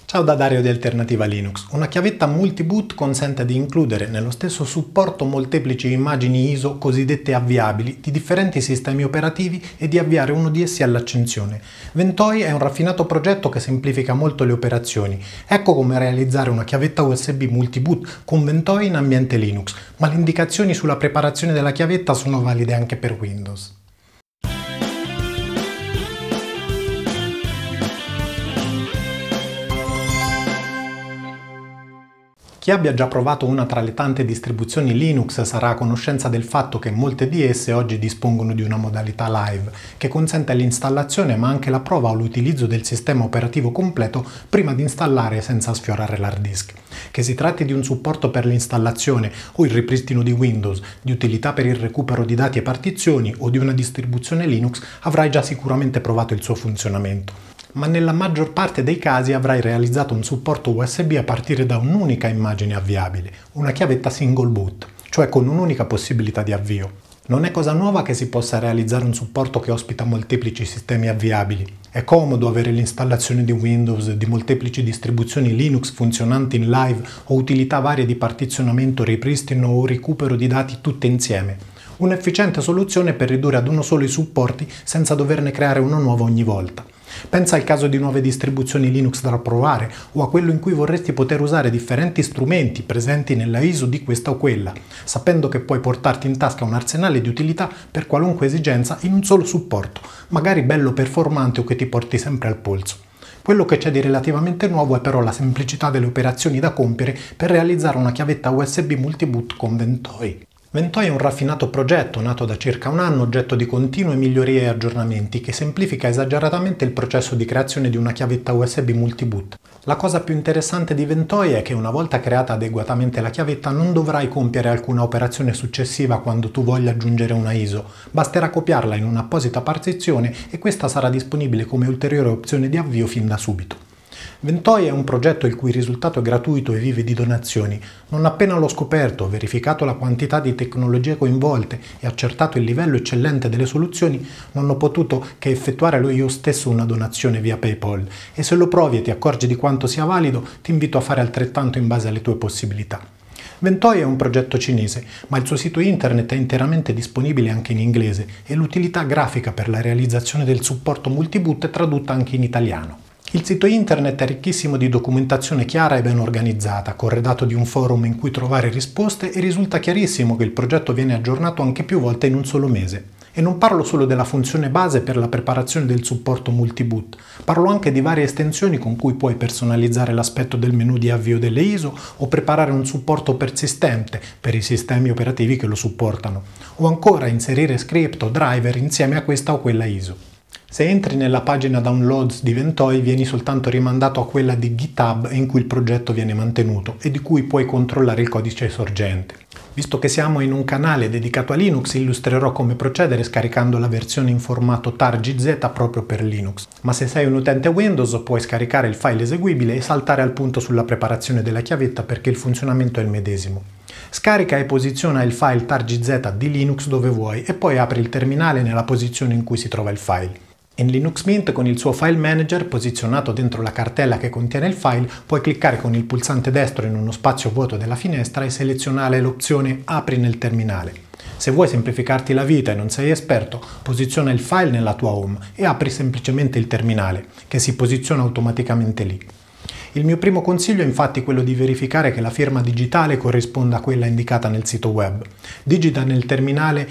Ciao da Dario di Alternativa Linux. Una chiavetta multiboot consente di includere nello stesso supporto molteplici immagini ISO cosiddette avviabili di differenti sistemi operativi e di avviare uno di essi all'accensione. Ventoi è un raffinato progetto che semplifica molto le operazioni. Ecco come realizzare una chiavetta USB multiboot con Ventoi in ambiente Linux, ma le indicazioni sulla preparazione della chiavetta sono valide anche per Windows. Chi abbia già provato una tra le tante distribuzioni Linux sarà a conoscenza del fatto che molte di esse oggi dispongono di una modalità live, che consente l'installazione ma anche la prova o l'utilizzo del sistema operativo completo prima di installare senza sfiorare l'hard disk. Che si tratti di un supporto per l'installazione o il ripristino di Windows, di utilità per il recupero di dati e partizioni o di una distribuzione Linux, avrai già sicuramente provato il suo funzionamento. Ma nella maggior parte dei casi avrai realizzato un supporto USB a partire da un'unica immagine avviabile, una chiavetta single boot, cioè con un'unica possibilità di avvio. Non è cosa nuova che si possa realizzare un supporto che ospita molteplici sistemi avviabili. È comodo avere l'installazione di Windows, di molteplici distribuzioni Linux funzionanti in live o utilità varie di partizionamento, ripristino o recupero di dati tutte insieme. Un'efficiente soluzione per ridurre ad uno solo i supporti senza doverne creare uno nuovo ogni volta. Pensa al caso di nuove distribuzioni Linux da provare o a quello in cui vorresti poter usare differenti strumenti presenti nella ISO di questa o quella, sapendo che puoi portarti in tasca un arsenale di utilità per qualunque esigenza in un solo supporto, magari bello performante o che ti porti sempre al polso. Quello che c'è di relativamente nuovo è però la semplicità delle operazioni da compiere per realizzare una chiavetta USB multiboot con Ventoi. Ventoi è un raffinato progetto nato da circa un anno, oggetto di continue migliorie e aggiornamenti, che semplifica esageratamente il processo di creazione di una chiavetta USB multiboot. La cosa più interessante di Ventoi è che una volta creata adeguatamente la chiavetta non dovrai compiere alcuna operazione successiva quando tu voglia aggiungere una ISO, basterà copiarla in un'apposita partizione e questa sarà disponibile come ulteriore opzione di avvio fin da subito. Ventoi è un progetto il cui risultato è gratuito e vive di donazioni. Non appena l'ho scoperto, verificato la quantità di tecnologie coinvolte e accertato il livello eccellente delle soluzioni, non ho potuto che effettuare io stesso una donazione via PayPal e se lo provi e ti accorgi di quanto sia valido, ti invito a fare altrettanto in base alle tue possibilità. Ventoi è un progetto cinese, ma il suo sito internet è interamente disponibile anche in inglese e l'utilità grafica per la realizzazione del supporto multiboot è tradotta anche in italiano. Il sito internet è ricchissimo di documentazione chiara e ben organizzata, corredato di un forum in cui trovare risposte e risulta chiarissimo che il progetto viene aggiornato anche più volte in un solo mese. E non parlo solo della funzione base per la preparazione del supporto multiboot, parlo anche di varie estensioni con cui puoi personalizzare l'aspetto del menu di avvio delle ISO o preparare un supporto persistente per i sistemi operativi che lo supportano, o ancora inserire script o driver insieme a questa o quella ISO. Se entri nella pagina Downloads di Ventoi vieni soltanto rimandato a quella di GitHub in cui il progetto viene mantenuto e di cui puoi controllare il codice sorgente. Visto che siamo in un canale dedicato a Linux, illustrerò come procedere scaricando la versione in formato targz proprio per Linux. Ma se sei un utente Windows puoi scaricare il file eseguibile e saltare al punto sulla preparazione della chiavetta perché il funzionamento è il medesimo. Scarica e posiziona il file targz di Linux dove vuoi e poi apri il terminale nella posizione in cui si trova il file. In Linux Mint con il suo file manager posizionato dentro la cartella che contiene il file puoi cliccare con il pulsante destro in uno spazio vuoto della finestra e selezionare l'opzione Apri nel terminale. Se vuoi semplificarti la vita e non sei esperto, posiziona il file nella tua home e apri semplicemente il terminale, che si posiziona automaticamente lì. Il mio primo consiglio è infatti quello di verificare che la firma digitale corrisponda a quella indicata nel sito web. Digita nel terminale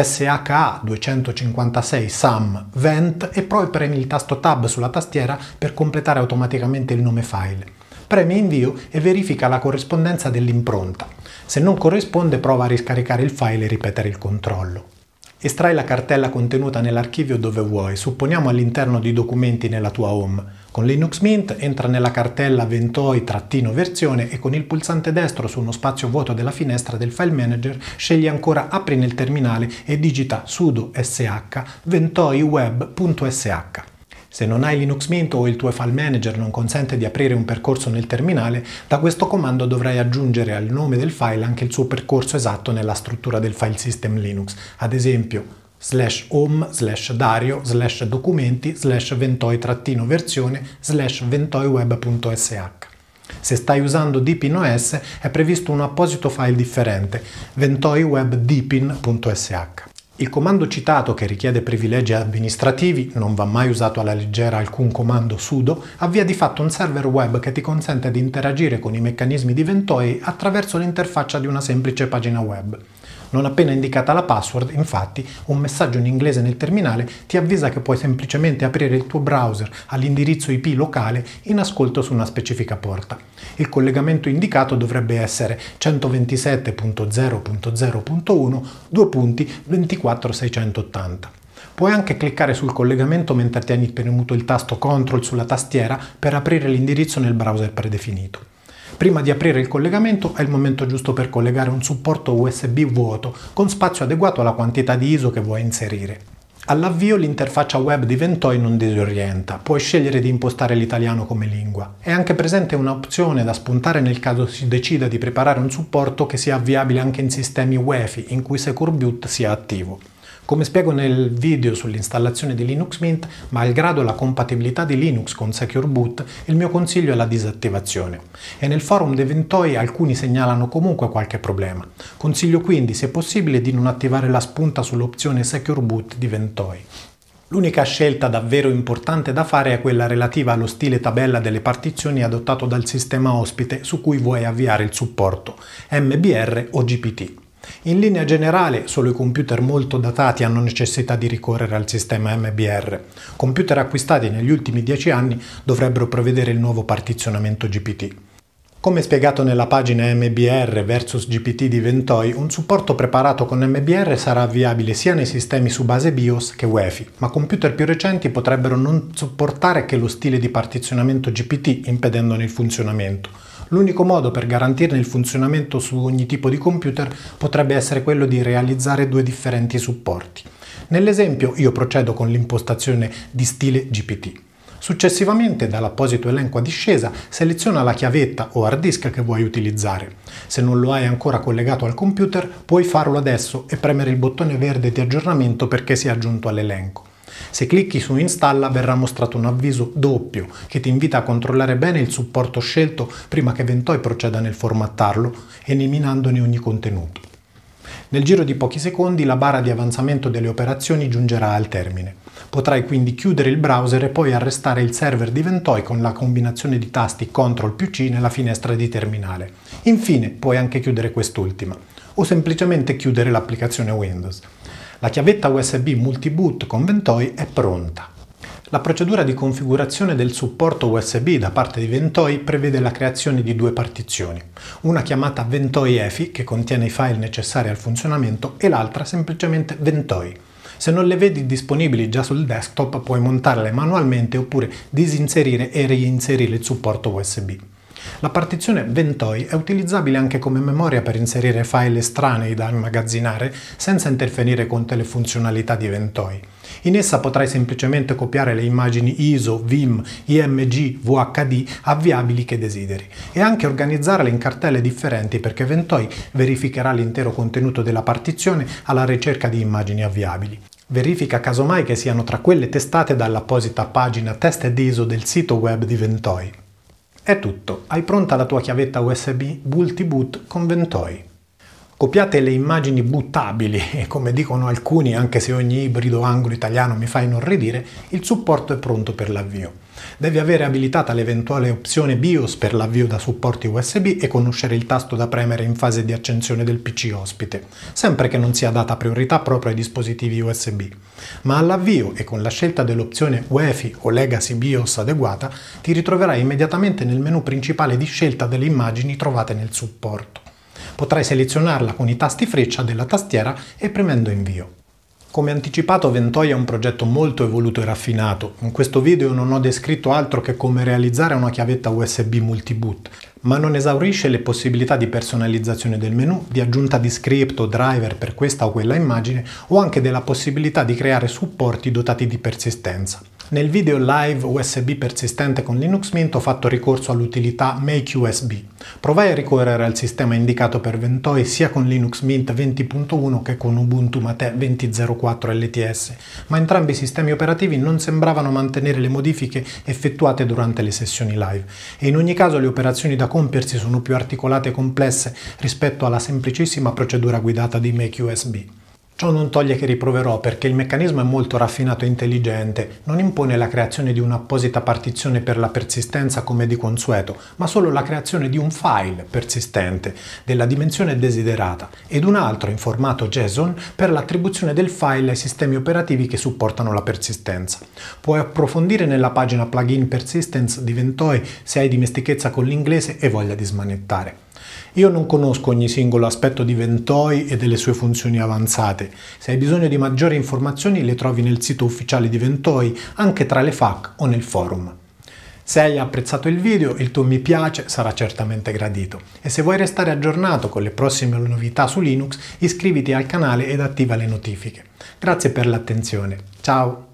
SHA-256 SAM VENT e poi premi il tasto Tab sulla tastiera per completare automaticamente il nome file. Premi Invio e verifica la corrispondenza dell'impronta. Se non corrisponde, prova a riscaricare il file e ripetere il controllo. Estrai la cartella contenuta nell'archivio dove vuoi, supponiamo all'interno di documenti nella tua home. Con Linux Mint entra nella cartella Ventoi-versione e con il pulsante destro su uno spazio vuoto della finestra del file manager scegli ancora Apri nel terminale e digita sudo sh ventoiweb.sh. Se non hai Linux Mint o il tuo file manager non consente di aprire un percorso nel terminale, da questo comando dovrai aggiungere al nome del file anche il suo percorso esatto nella struttura del file system Linux, ad esempio /dario/documenti/ventoi-versione/ventoiweb.sh. Se stai usando Deepin OS è previsto un apposito file differente, ventoiwebdeepin.sh. Il comando citato, che richiede privilegi amministrativi, non va mai usato alla leggera alcun comando sudo, avvia di fatto un server web che ti consente di interagire con i meccanismi di Ventoi attraverso l'interfaccia di una semplice pagina web. Non appena indicata la password, infatti, un messaggio in inglese nel terminale ti avvisa che puoi semplicemente aprire il tuo browser all'indirizzo IP locale in ascolto su una specifica porta. Il collegamento indicato dovrebbe essere 127.0.0.1/2.24680. Puoi anche cliccare sul collegamento mentre tieni premuto il tasto CTRL sulla tastiera per aprire l'indirizzo nel browser predefinito. Prima di aprire il collegamento è il momento giusto per collegare un supporto USB vuoto con spazio adeguato alla quantità di ISO che vuoi inserire. All'avvio l'interfaccia web di Ventoi non disorienta, puoi scegliere di impostare l'italiano come lingua. È anche presente un'opzione da spuntare nel caso si decida di preparare un supporto che sia avviabile anche in sistemi UEFI in cui Secure Boot sia attivo. Come spiego nel video sull'installazione di Linux Mint, malgrado la compatibilità di Linux con Secure Boot, il mio consiglio è la disattivazione. E nel forum dei Ventoi alcuni segnalano comunque qualche problema. Consiglio quindi, se possibile, di non attivare la spunta sull'opzione Secure Boot di Ventoi. L'unica scelta davvero importante da fare è quella relativa allo stile tabella delle partizioni adottato dal sistema ospite su cui vuoi avviare il supporto, MBR o GPT. In linea generale, solo i computer molto datati hanno necessità di ricorrere al sistema MBR. Computer acquistati negli ultimi 10 anni dovrebbero prevedere il nuovo partizionamento GPT. Come spiegato nella pagina MBR vs GPT di Ventoi, un supporto preparato con MBR sarà avviabile sia nei sistemi su base BIOS che UEFI, ma computer più recenti potrebbero non supportare che lo stile di partizionamento GPT, impedendone il funzionamento. L'unico modo per garantirne il funzionamento su ogni tipo di computer potrebbe essere quello di realizzare due differenti supporti. Nell'esempio io procedo con l'impostazione di stile GPT. Successivamente, dall'apposito elenco a discesa, seleziona la chiavetta o hard disk che vuoi utilizzare. Se non lo hai ancora collegato al computer, puoi farlo adesso e premere il bottone verde di aggiornamento perché sia aggiunto all'elenco. Se clicchi su Installa verrà mostrato un avviso doppio che ti invita a controllare bene il supporto scelto prima che Ventoi proceda nel formattarlo, eliminandone ogni contenuto. Nel giro di pochi secondi la barra di avanzamento delle operazioni giungerà al termine. Potrai quindi chiudere il browser e poi arrestare il server di Ventoi con la combinazione di tasti CTRL+C nella finestra di terminale. Infine puoi anche chiudere quest'ultima, o semplicemente chiudere l'applicazione Windows. La chiavetta USB multiboot con Ventoi è pronta. La procedura di configurazione del supporto USB da parte di Ventoi prevede la creazione di due partizioni, una chiamata Ventoi EFI che contiene i file necessari al funzionamento e l'altra semplicemente Ventoi. Se non le vedi disponibili già sul desktop puoi montarle manualmente oppure disinserire e reinserire il supporto USB. La partizione Ventoi è utilizzabile anche come memoria per inserire file estranei da immagazzinare senza interferire con le funzionalità di Ventoi. In essa potrai semplicemente copiare le immagini ISO, VIM, IMG, VHD avviabili che desideri e anche organizzarle in cartelle differenti perché Ventoi verificherà l'intero contenuto della partizione alla ricerca di immagini avviabili. Verifica casomai che siano tra quelle testate dall'apposita pagina Tested ISO del sito web di Ventoi. È tutto, hai pronta la tua chiavetta USB multiboot con Ventoi. Copiate le immagini bootabili e come dicono alcuni, anche se ogni ibrido anglo-italiano mi fa inorridire, il supporto è pronto per l'avvio. Devi avere abilitata l'eventuale opzione BIOS per l'avvio da supporti USB e conoscere il tasto da premere in fase di accensione del PC ospite, sempre che non sia data priorità proprio ai dispositivi USB. Ma all'avvio e con la scelta dell'opzione UEFI o Legacy BIOS adeguata, ti ritroverai immediatamente nel menu principale di scelta delle immagini trovate nel supporto. Potrai selezionarla con i tasti freccia della tastiera e premendo invio. Come anticipato, Ventoi è un progetto molto evoluto e raffinato. In questo video non ho descritto altro che come realizzare una chiavetta USB multiboot, ma non esaurisce le possibilità di personalizzazione del menu, di aggiunta di script o driver per questa o quella immagine, o anche della possibilità di creare supporti dotati di persistenza. Nel video live USB persistente con Linux Mint ho fatto ricorso all'utilità MakeUSB. Provai a ricorrere al sistema indicato per Ventoi sia con Linux Mint 20.1 che con Ubuntu Mate 20.04 LTS, ma entrambi i sistemi operativi non sembravano mantenere le modifiche effettuate durante le sessioni live e in ogni caso le operazioni da compiersi sono più articolate e complesse rispetto alla semplicissima procedura guidata di MakeUSB. Ciò non toglie che riproverò perché il meccanismo è molto raffinato e intelligente, non impone la creazione di un'apposita partizione per la persistenza come di consueto, ma solo la creazione di un file persistente della dimensione desiderata ed un altro in formato JSON per l'attribuzione del file ai sistemi operativi che supportano la persistenza. Puoi approfondire nella pagina Plugin Persistence di Ventoi se hai dimestichezza con l'inglese e voglia di smanettare. Io non conosco ogni singolo aspetto di Ventoi e delle sue funzioni avanzate. Se hai bisogno di maggiori informazioni le trovi nel sito ufficiale di Ventoi, anche tra le FAQ o nel forum. Se hai apprezzato il video, il tuo mi piace sarà certamente gradito. E se vuoi restare aggiornato con le prossime novità su Linux, iscriviti al canale ed attiva le notifiche. Grazie per l'attenzione. Ciao!